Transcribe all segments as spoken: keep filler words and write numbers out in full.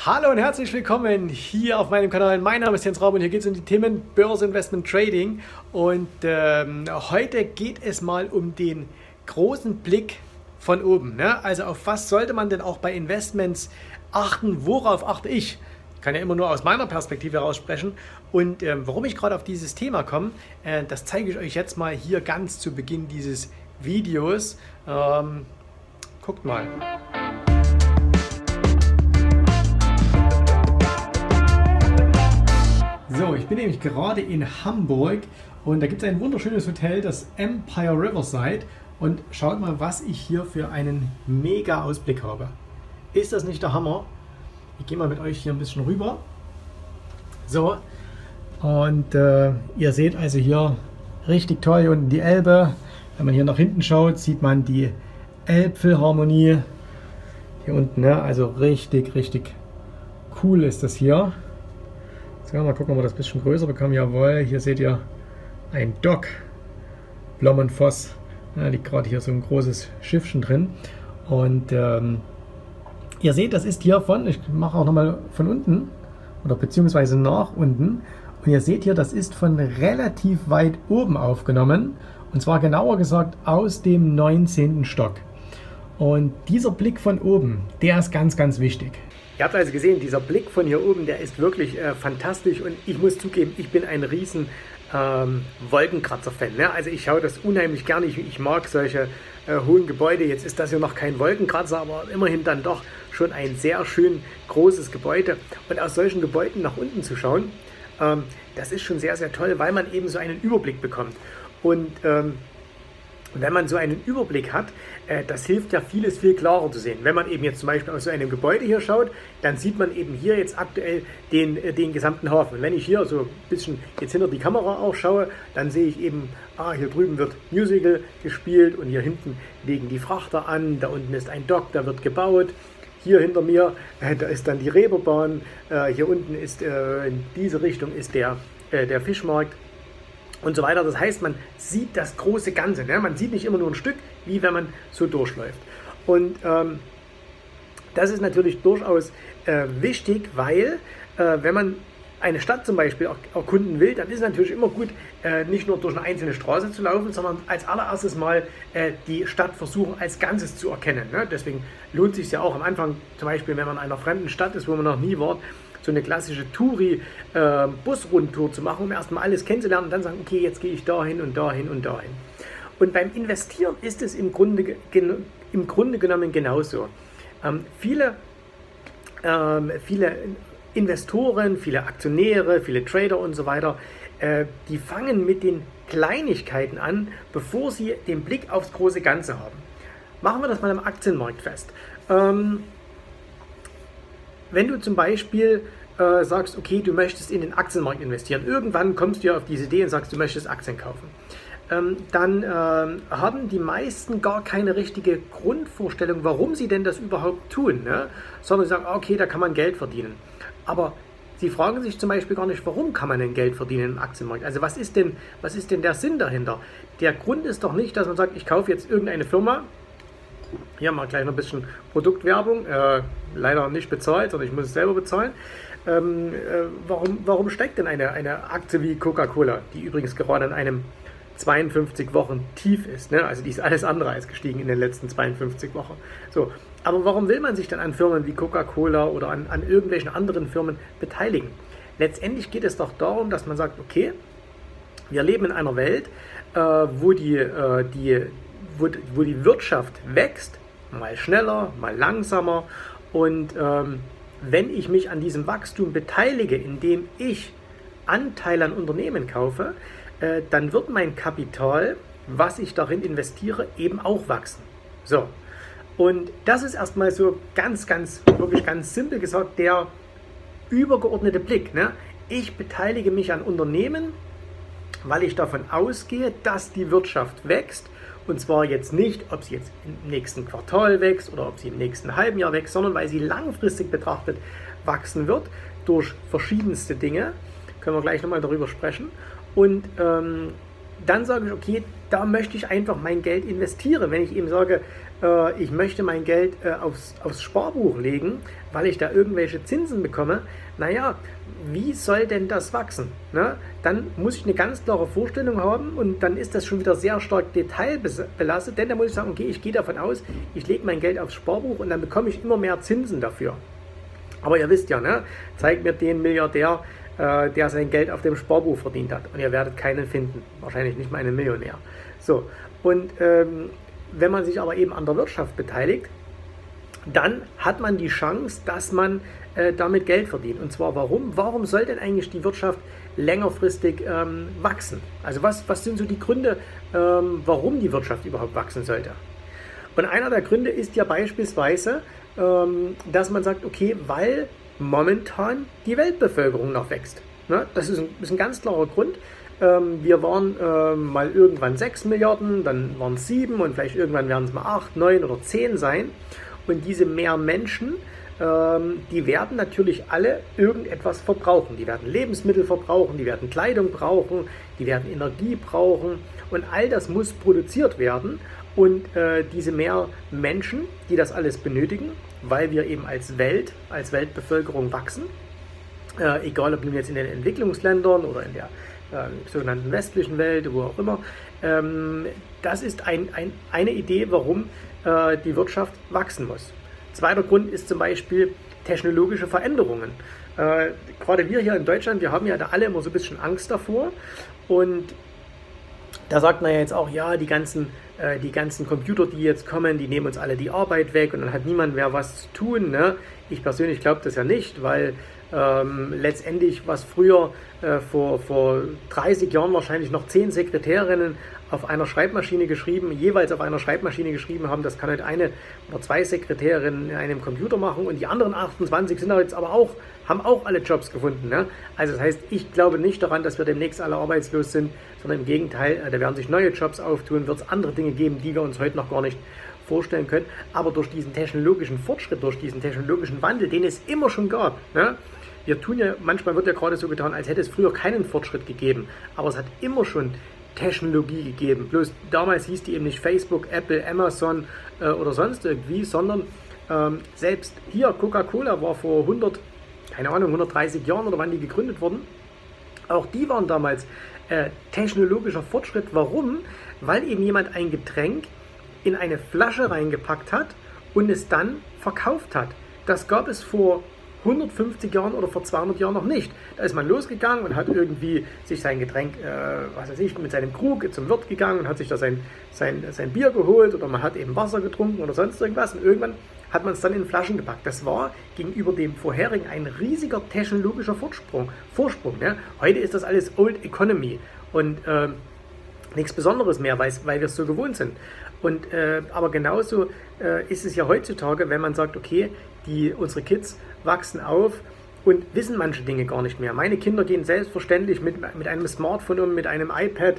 Hallo und herzlich willkommen hier auf meinem Kanal. Mein Name ist Jens Raub und hier geht es um die Themen Börse, Investment, Trading. Und ähm, heute geht es mal um den großen Blick von oben. Ne? Also auf was sollte man denn auch bei Investments achten? Worauf achte ich? Ich kann ja immer nur aus meiner Perspektive heraus sprechen. Und ähm, warum ich gerade auf dieses Thema komme, äh, das zeige ich euch jetzt mal hier ganz zu Beginn dieses Videos. Ähm, guckt mal. So, ich bin nämlich gerade in Hamburg und da gibt es ein wunderschönes Hotel, das Empire Riverside, und schaut mal, was ich hier für einen mega Ausblick habe. Ist das nicht der Hammer? Ich gehe mal mit euch hier ein bisschen rüber. So, und äh, ihr seht also hier richtig toll hier unten die Elbe. Wenn man hier nach hinten schaut, sieht man die Elbphilharmonie hier unten, ne? Also richtig, richtig cool ist das hier. So, mal gucken, ob wir das ein bisschen größer bekommen. Jawohl, hier seht ihr ein Dock. Blommenfoss. Da liegt gerade hier so ein großes Schiffchen drin. Und ähm, ihr seht, das ist hier von, ich mache auch nochmal von unten, oder beziehungsweise nach unten. Und ihr seht hier, das ist von relativ weit oben aufgenommen. Und zwar genauer gesagt aus dem neunzehnten Stock. Und dieser Blick von oben, der ist ganz, ganz wichtig. Ihr habt also gesehen, dieser Blick von hier oben, der ist wirklich äh, fantastisch, und ich muss zugeben, ich bin ein riesen ähm, Wolkenkratzer-Fan. Ne? Also ich schaue das unheimlich gerne, ich, ich mag solche äh, hohen Gebäude. Jetzt ist das hier noch kein Wolkenkratzer, aber immerhin dann doch schon ein sehr schön großes Gebäude. Und aus solchen Gebäuden nach unten zu schauen, ähm, das ist schon sehr, sehr toll, weil man eben so einen Überblick bekommt. Und ähm, wenn man so einen Überblick hat, äh, das hilft ja vieles viel klarer zu sehen. Wenn man eben jetzt zum Beispiel aus so einem Gebäude hier schaut, dann sieht man eben hier jetzt aktuell den, äh, den gesamten Hafen. Und wenn ich hier so ein bisschen jetzt hinter die Kamera auch schaue, dann sehe ich eben, ah, hier drüben wird Musical gespielt und hier hinten liegen die Frachter an, da unten ist ein Dock, da wird gebaut. Hier hinter mir, äh, da ist dann die Reeperbahn, äh, hier unten ist, äh, in diese Richtung ist der, äh, der Fischmarkt. Und so weiter. Das heißt, man sieht das große Ganze. Ne? Man sieht nicht immer nur ein Stück, wie wenn man so durchläuft. Und ähm, das ist natürlich durchaus äh, wichtig, weil äh, wenn man eine Stadt zum Beispiel erkunden will, dann ist es natürlich immer gut, äh, nicht nur durch eine einzelne Straße zu laufen, sondern als allererstes mal äh, die Stadt versuchen als Ganzes zu erkennen. Ne? Deswegen lohnt es sich ja auch am Anfang, zum Beispiel wenn man in einer fremden Stadt ist, wo man noch nie war, so eine klassische Touri-Busrundtour äh, zu machen, um erstmal alles kennenzulernen und dann sagen, okay, jetzt gehe ich dahin und dahin und dahin. Und beim Investieren ist es im Grunde, im Grunde genommen genauso. Ähm, viele, ähm, viele Investoren, viele Aktionäre, viele Trader und so weiter, äh, die fangen mit den Kleinigkeiten an, bevor sie den Blick aufs große Ganze haben. Machen wir das mal am Aktienmarkt fest. Ähm, Wenn du zum Beispiel äh, sagst, okay, du möchtest in den Aktienmarkt investieren, irgendwann kommst du ja auf diese Idee und sagst, du möchtest Aktien kaufen, ähm, dann äh, haben die meisten gar keine richtige Grundvorstellung, warum sie denn das überhaupt tun, ne? Sondern sie sagen, okay, da kann man Geld verdienen. Aber sie fragen sich zum Beispiel gar nicht, warum kann man denn Geld verdienen im Aktienmarkt? Also was ist denn, was ist denn der Sinn dahinter? Der Grund ist doch nicht, dass man sagt, ich kaufe jetzt irgendeine Firma. Hier mal gleich noch ein bisschen Produktwerbung, äh, leider nicht bezahlt, sondern ich muss es selber bezahlen. Ähm, äh, warum, warum steigt denn eine, eine Aktie wie Coca-Cola, die übrigens gerade an einem zweiundfünfzig Wochen Tief ist, ne? Also die ist alles andere als gestiegen in den letzten zweiundfünfzig Wochen. So, aber warum will man sich dann an Firmen wie Coca-Cola oder an, an irgendwelchen anderen Firmen beteiligen? Letztendlich geht es doch darum, dass man sagt, okay, wir leben in einer Welt, äh, wo die, äh, die Wo, wo die Wirtschaft wächst, mal schneller, mal langsamer, und ähm, wenn ich mich an diesem Wachstum beteilige, indem ich Anteile an Unternehmen kaufe, äh, dann wird mein Kapital, was ich darin investiere, eben auch wachsen. So, und das ist erstmal so ganz, ganz, wirklich ganz simpel gesagt, der übergeordnete Blick. Ne? Ich beteilige mich an Unternehmen, weil ich davon ausgehe, dass die Wirtschaft wächst. Und zwar jetzt nicht, ob sie jetzt im nächsten Quartal wächst oder ob sie im nächsten halben Jahr wächst, sondern weil sie langfristig betrachtet wachsen wird durch verschiedenste Dinge. Können wir gleich nochmal darüber sprechen. Und ähm, dann sage ich, okay, da möchte ich einfach mein Geld investieren. Wenn ich eben sage, äh, ich möchte mein Geld äh, aufs, aufs Sparbuch legen, weil ich da irgendwelche Zinsen bekomme, naja, wie soll denn das wachsen? Ne? Dann muss ich eine ganz klare Vorstellung haben und dann ist das schon wieder sehr stark detailbelastet, denn da muss ich sagen, okay, ich gehe davon aus, ich lege mein Geld aufs Sparbuch und dann bekomme ich immer mehr Zinsen dafür. Aber ihr wisst ja, ne? Zeigt mir den Milliardär, äh, der sein Geld auf dem Sparbuch verdient hat und ihr werdet keinen finden, wahrscheinlich nicht mal einen Millionär. So, und ähm, wenn man sich aber eben an der Wirtschaft beteiligt, dann hat man die Chance, dass man äh, damit Geld verdient. Und zwar warum? Warum soll denn eigentlich die Wirtschaft längerfristig ähm, wachsen? Also was, was sind so die Gründe, ähm, warum die Wirtschaft überhaupt wachsen sollte? Und einer der Gründe ist ja beispielsweise, ähm, dass man sagt, okay, weil momentan die Weltbevölkerung noch wächst. Ne? Das ist ein, ist ein ganz klarer Grund. Ähm, wir waren ähm, mal irgendwann sechs Milliarden, dann waren es sieben und vielleicht irgendwann werden es mal acht, neun oder zehn sein. Und diese mehr Menschen, ähm, die werden natürlich alle irgendetwas verbrauchen. Die werden Lebensmittel verbrauchen, die werden Kleidung brauchen, die werden Energie brauchen und all das muss produziert werden. Und äh, diese mehr Menschen, die das alles benötigen, weil wir eben als Welt, als Weltbevölkerung wachsen, äh, egal ob nun jetzt in den Entwicklungsländern oder in der äh, sogenannten westlichen Welt, wo auch immer, ähm, das ist ein, ein, eine Idee, warum äh, die Wirtschaft wachsen muss. Zweiter Grund ist zum Beispiel technologische Veränderungen. Äh, gerade wir hier in Deutschland, wir haben ja da alle immer so ein bisschen Angst davor und da sagt man ja jetzt auch, ja, die ganzen, äh, die ganzen Computer, die jetzt kommen, die nehmen uns alle die Arbeit weg und dann hat niemand mehr was zu tun. Ne? Ich persönlich glaube das ja nicht, weil ähm, letztendlich, was früher äh, vor, vor dreißig Jahren wahrscheinlich noch zehn Sekretärinnen auf einer Schreibmaschine geschrieben, jeweils auf einer Schreibmaschine geschrieben haben, das kann halt eine oder zwei Sekretärinnen in einem Computer machen und die anderen achtundzwanzig sind jetzt aber auch, haben auch alle Jobs gefunden. Ne? Also das heißt, ich glaube nicht daran, dass wir demnächst alle arbeitslos sind, sondern im Gegenteil, da werden sich neue Jobs auftun, wird es andere Dinge geben, die wir uns heute noch gar nicht vorstellen können. Aber durch diesen technologischen Fortschritt, durch diesen technologischen Wandel, den es immer schon gab, ne? Wir tun ja, manchmal wird ja gerade so getan, als hätte es früher keinen Fortschritt gegeben, aber es hat immer schon Technologie gegeben. Bloß damals hieß die eben nicht Facebook, Apple, Amazon äh, oder sonst irgendwie, sondern ähm, selbst hier Coca-Cola war vor hundert, keine Ahnung, hundertdreißig Jahren oder wann die gegründet wurden. Auch die waren damals äh, technologischer Fortschritt. Warum? Weil eben jemand ein Getränk in eine Flasche reingepackt hat und es dann verkauft hat. Das gab es vor hundertfünfzig Jahren oder vor zweihundert Jahren noch nicht. Da ist man losgegangen und hat irgendwie sich sein Getränk, äh, was weiß ich, mit seinem Krug zum Wirt gegangen und hat sich da sein, sein, sein Bier geholt oder man hat eben Wasser getrunken oder sonst irgendwas und irgendwann hat man es dann in Flaschen gepackt. Das war gegenüber dem vorherigen ein riesiger technologischer Vorsprung. Vorsprung ne? Heute ist das alles Old Economy und äh, nichts Besonderes mehr, weil, weil wir es so gewohnt sind. Und, äh, aber genauso äh, ist es ja heutzutage, wenn man sagt, okay, die, unsere Kids wachsen auf und wissen manche Dinge gar nicht mehr. Meine Kinder gehen selbstverständlich mit, mit einem Smartphone um, mit einem iPad.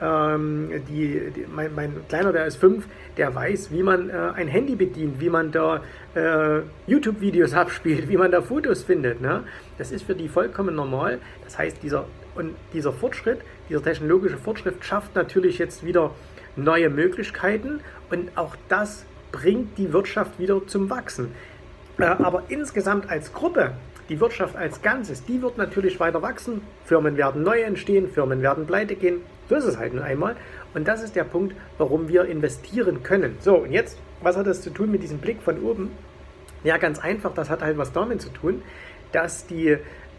Ähm, die, die, mein, mein Kleiner, der ist fünf, der weiß, wie man äh, ein Handy bedient, wie man da äh, YouTube-Videos abspielt, wie man da Fotos findet. Ne? Das ist für die vollkommen normal. Das heißt, dieser, und dieser Fortschritt, dieser technologische Fortschritt schafft natürlich jetzt wieder neue Möglichkeiten und auch das bringt die Wirtschaft wieder zum Wachsen. Äh, aber insgesamt als Gruppe, die Wirtschaft als Ganzes, die wird natürlich weiter wachsen. Firmen werden neu entstehen, Firmen werden pleite gehen. So ist es halt nun einmal. Und das ist der Punkt, warum wir investieren können. So, und jetzt, was hat das zu tun mit diesem Blick von oben? Ja, ganz einfach, das hat halt was damit zu tun, dass die,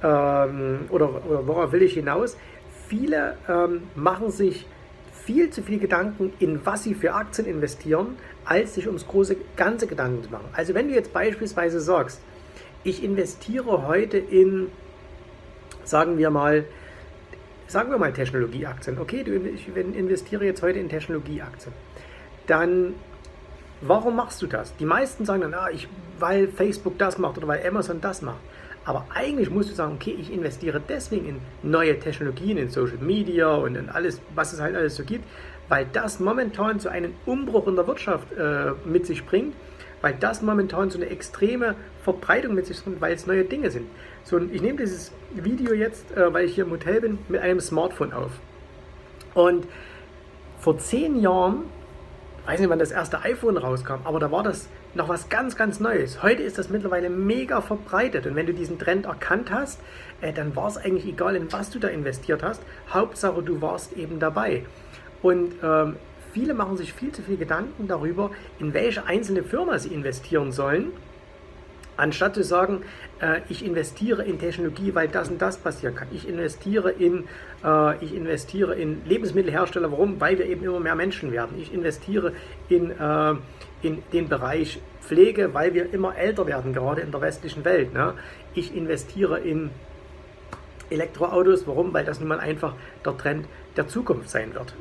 ähm, oder, oder worauf will ich hinaus, viele ähm, machen sich viel zu viel Gedanken, in was sie für Aktien investieren, als sich ums große Ganze Gedanken zu machen. Also wenn du jetzt beispielsweise sagst, ich investiere heute in, sagen wir mal, sagen wir mal Technologieaktien. Okay, du, ich investiere jetzt heute in Technologieaktien. Dann, warum machst du das? Die meisten sagen dann, ah, ich, weil Facebook das macht oder weil Amazon das macht. Aber eigentlich musst du sagen, okay, ich investiere deswegen in neue Technologien, in Social Media und in alles, was es halt alles so gibt, weil das momentan so einen Umbruch in der Wirtschaft äh, mit sich bringt, weil das momentan so eine extreme Verbreitung mit sich bringt, weil es neue Dinge sind. So, und ich nehme dieses Video jetzt, äh, weil ich hier im Hotel bin, mit einem Smartphone auf. Und vor zehn Jahren ich weiß nicht, wann das erste iPhone rauskam, aber da war das noch was ganz, ganz Neues. Heute ist das mittlerweile mega verbreitet und wenn du diesen Trend erkannt hast, äh, dann war es eigentlich egal, in was du da investiert hast. Hauptsache, du warst eben dabei. Und ähm, viele machen sich viel zu viel Gedanken darüber, in welche einzelne Firma sie investieren sollen, anstatt zu sagen, äh, ich investiere in Technologie, weil das und das passieren kann. Ich investiere in, äh, ich investiere in Lebensmittelhersteller. Warum? Weil wir eben immer mehr Menschen werden. Ich investiere in, äh, in den Bereich Pflege, weil wir immer älter werden, gerade in der westlichen Welt. Ne? Ich investiere in Elektroautos. Warum? Weil das nun mal einfach der Trend der Zukunft sein wird.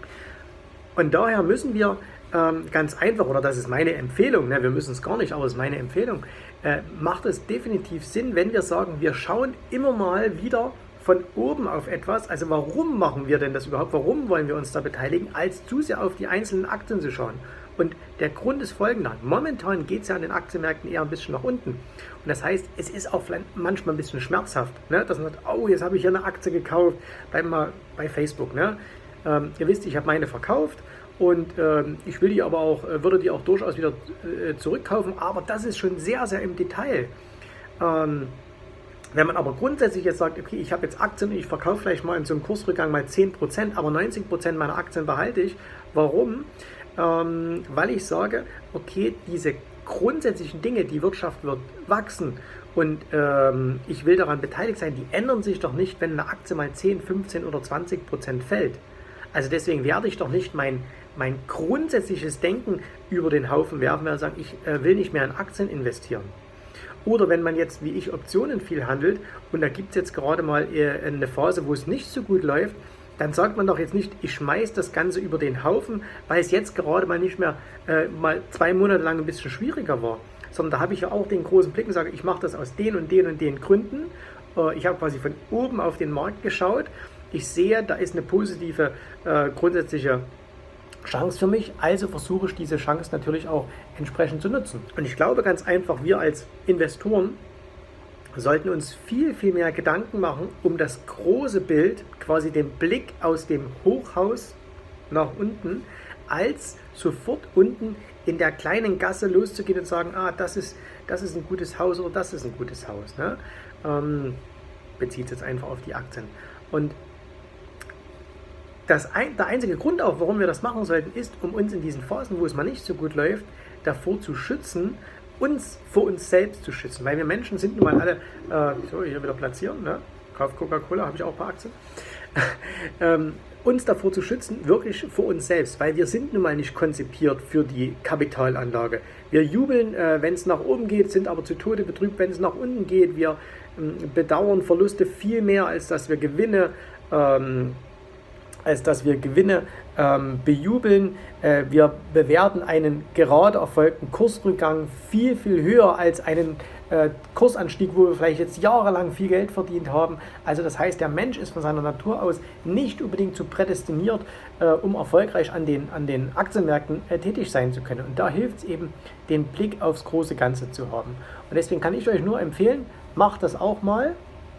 Und daher müssen wir ähm, ganz einfach, oder das ist meine Empfehlung, ne, wir müssen es gar nicht, aber es ist meine Empfehlung, äh, macht es definitiv Sinn, wenn wir sagen, wir schauen immer mal wieder von oben auf etwas, also warum machen wir denn das überhaupt, warum wollen wir uns da beteiligen, als zu sehr auf die einzelnen Aktien zu schauen. Und der Grund ist folgender: Momentan geht es ja an den Aktienmärkten eher ein bisschen nach unten. Und das heißt, es ist auch manchmal ein bisschen schmerzhaft, ne? Dass man sagt, oh, jetzt habe ich hier eine Aktie gekauft, bleiben wir mal bei Facebook. Ne? Ähm, ihr wisst, ich habe meine verkauft und ähm, ich will die aber auch, würde die auch durchaus wieder äh, zurückkaufen, aber das ist schon sehr, sehr im Detail. Ähm, wenn man aber grundsätzlich jetzt sagt, okay, ich habe jetzt Aktien und ich verkaufe vielleicht mal in so einem Kursrückgang mal zehn Prozent, aber neunzig Prozent meiner Aktien behalte ich. Warum? Ähm, weil ich sage, okay, diese grundsätzlichen Dinge, die Wirtschaft wird wachsen und ähm, ich will daran beteiligt sein, die ändern sich doch nicht, wenn eine Aktie mal zehn, fünfzehn oder zwanzig Prozent fällt. Also deswegen werde ich doch nicht mein, mein grundsätzliches Denken über den Haufen werfen, weil ich sage, ich äh, will nicht mehr in Aktien investieren. Oder wenn man jetzt, wie ich, Optionen viel handelt und da gibt es jetzt gerade mal äh, eine Phase, wo es nicht so gut läuft, dann sagt man doch jetzt nicht, ich schmeiße das Ganze über den Haufen, weil es jetzt gerade mal nicht mehr äh, mal zwei Monate lang ein bisschen schwieriger war. Sondern da habe ich ja auch den großen Blick und sage, ich mache das aus den und den und den Gründen. Äh, ich habe quasi von oben auf den Markt geschaut. Ich sehe, da ist eine positive äh, grundsätzliche Chance für mich, also versuche ich diese Chance natürlich auch entsprechend zu nutzen. Und ich glaube ganz einfach, wir als Investoren sollten uns viel, viel mehr Gedanken machen um das große Bild, quasi den Blick aus dem Hochhaus nach unten, als sofort unten in der kleinen Gasse loszugehen und sagen, ah, das ist, das ist ein gutes Haus oder das ist ein gutes Haus. Ne? Ähm, bezieht es jetzt einfach auf die Aktien. Und das ein, der einzige Grund auch, warum wir das machen sollten, ist, um uns in diesen Phasen, wo es mal nicht so gut läuft, davor zu schützen, uns vor uns selbst zu schützen. Weil wir Menschen sind nun mal alle, äh, so hier wieder platzieren, ne? Kauf Coca-Cola, habe ich auch ein paar Aktien. ähm, uns davor zu schützen, wirklich vor uns selbst, weil wir sind nun mal nicht konzipiert für die Kapitalanlage. Wir jubeln, äh, wenn es nach oben geht, sind aber zu Tode betrübt, wenn es nach unten geht. Wir ähm, bedauern Verluste viel mehr, als dass wir Gewinne ähm, als dass wir Gewinne ähm, bejubeln. Äh, wir bewerten einen gerade erfolgten Kursrückgang viel, viel höher als einen äh, Kursanstieg, wo wir vielleicht jetzt jahrelang viel Geld verdient haben. Also das heißt, der Mensch ist von seiner Natur aus nicht unbedingt so prädestiniert, äh, um erfolgreich an den, an den Aktienmärkten äh, tätig sein zu können. Und da hilft es eben, den Blick aufs große Ganze zu haben. Und deswegen kann ich euch nur empfehlen, macht das auch mal.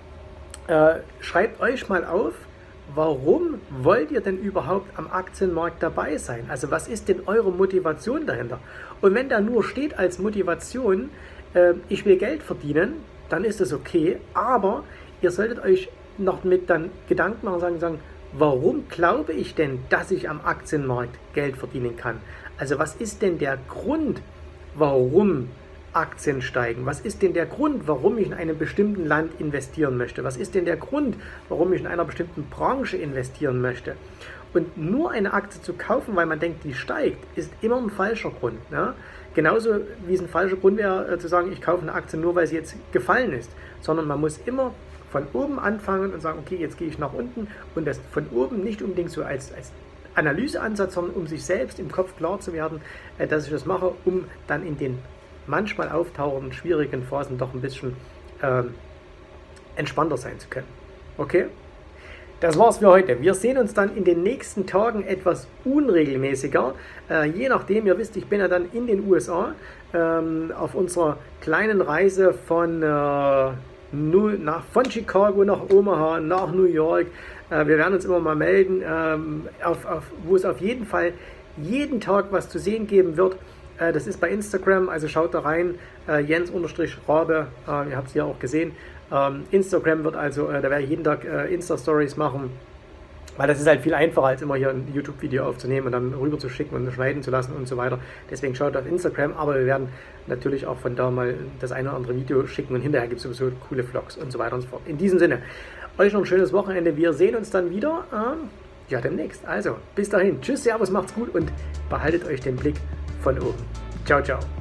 Äh, schreibt euch mal auf, warum wollt ihr denn überhaupt am Aktienmarkt dabei sein? Also was ist denn eure Motivation dahinter? Und wenn da nur steht als Motivation, äh, ich will Geld verdienen, dann ist das okay. Aber ihr solltet euch noch mit dann Gedanken machen und sagen, sagen, warum glaube ich denn, dass ich am Aktienmarkt Geld verdienen kann? Also was ist denn der Grund, warum Aktien steigen? Was ist denn der Grund, warum ich in einem bestimmten Land investieren möchte? Was ist denn der Grund, warum ich in einer bestimmten Branche investieren möchte? Und nur eine Aktie zu kaufen, weil man denkt, die steigt, ist immer ein falscher Grund. Ne? Genauso wie es ein falscher Grund wäre, zu sagen, ich kaufe eine Aktie nur, weil sie jetzt gefallen ist. Sondern man muss immer von oben anfangen und sagen, okay, jetzt gehe ich nach unten. Und das von oben nicht unbedingt so als, als Analyseansatz, sondern um sich selbst im Kopf klar zu werden, dass ich das mache, um dann in den manchmal auftauchenden, schwierigen Phasen doch ein bisschen äh, entspannter sein zu können. Okay? Das war's für heute. Wir sehen uns dann in den nächsten Tagen etwas unregelmäßiger. Äh, je nachdem, ihr wisst, ich bin ja dann in den U S A ähm, auf unserer kleinen Reise von, äh, null, nach, von Chicago nach Omaha, nach New York. Äh, wir werden uns immer mal melden, ähm, auf, auf, wo es auf jeden Fall jeden Tag was zu sehen geben wird. Äh, das ist bei Instagram, also schaut da rein, äh, Jens-Rabe, äh, ihr habt es hier auch gesehen. Ähm, Instagram wird also, äh, da werde ich jeden Tag äh, Insta-Stories machen, weil das ist halt viel einfacher, als immer hier ein YouTube-Video aufzunehmen und dann rüber zu schicken und schneiden zu lassen und so weiter. Deswegen schaut auf Instagram, aber wir werden natürlich auch von da mal das eine oder andere Video schicken und hinterher gibt es sowieso coole Vlogs und so weiter und so fort. In diesem Sinne, euch noch ein schönes Wochenende. Wir sehen uns dann wieder, ähm, ja, demnächst. Also, bis dahin. Tschüss, Servus, macht's gut und behaltet euch den Blick von oben. Ciao, ciao.